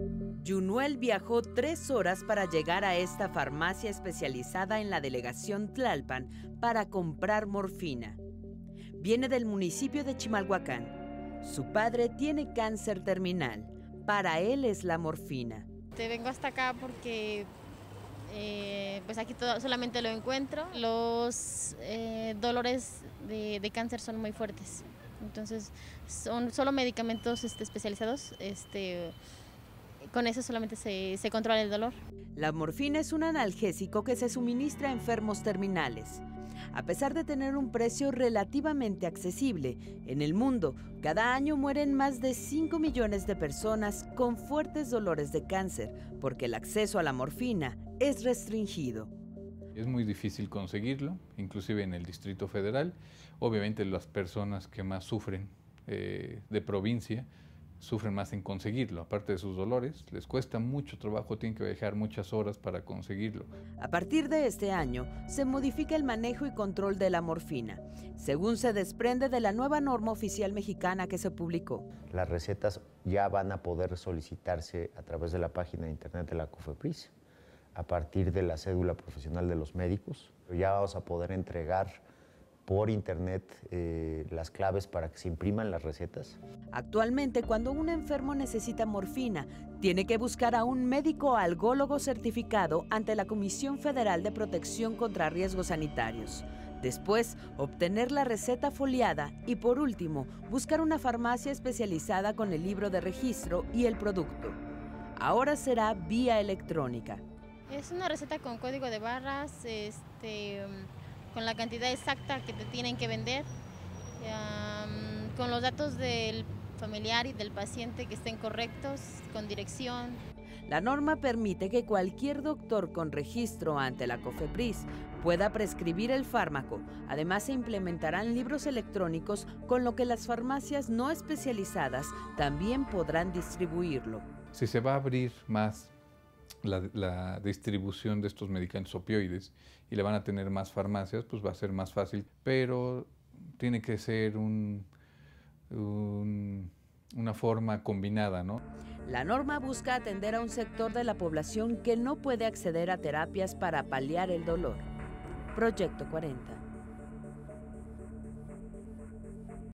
Yunuel viajó 3 horas para llegar a esta farmacia especializada en la delegación Tlalpan para comprar morfina. Viene del municipio de Chimalhuacán. Su padre tiene cáncer terminal. Para él es la morfina. Vengo hasta acá porque pues aquí solamente lo encuentro. Los dolores de cáncer son muy fuertes. Entonces son solo medicamentos especializados. Con eso solamente se controla el dolor. La morfina es un analgésico que se suministra a enfermos terminales. A pesar de tener un precio relativamente accesible, en el mundo cada año mueren más de 5 millones de personas con fuertes dolores de cáncer porque el acceso a la morfina es restringido. Es muy difícil conseguirlo, inclusive en el Distrito Federal. Obviamente las personas que más sufren de provincia sufren más en conseguirlo, aparte de sus dolores, les cuesta mucho trabajo, tienen que viajar muchas horas para conseguirlo. A partir de este año, se modifica el manejo y control de la morfina, según se desprende de la nueva norma oficial mexicana que se publicó. Las recetas ya van a poder solicitarse a través de la página de internet de la COFEPRIS, a partir de la cédula profesional de los médicos. Ya vamos a poder entregar por internet las claves para que se impriman las recetas. Actualmente, cuando un enfermo necesita morfina, tiene que buscar a un médico algólogo certificado ante la Comisión Federal de Protección contra Riesgos Sanitarios. Después, obtener la receta foliada y, por último, buscar una farmacia especializada con el libro de registro y el producto. Ahora será vía electrónica. Es una receta con código de barras, con la cantidad exacta que te tienen que vender, con los datos del familiar y del paciente que estén correctos, con dirección. La norma permite que cualquier doctor con registro ante la COFEPRIS pueda prescribir el fármaco. Además, se implementarán libros electrónicos con lo que las farmacias no especializadas también podrán distribuirlo. Si se va a abrir más la distribución de estos medicamentos opioides y le van a tener más farmacias, pues va a ser más fácil, pero tiene que ser una forma combinada, ¿no? La norma busca atender a un sector de la población que no puede acceder a terapias para paliar el dolor. Proyecto 40.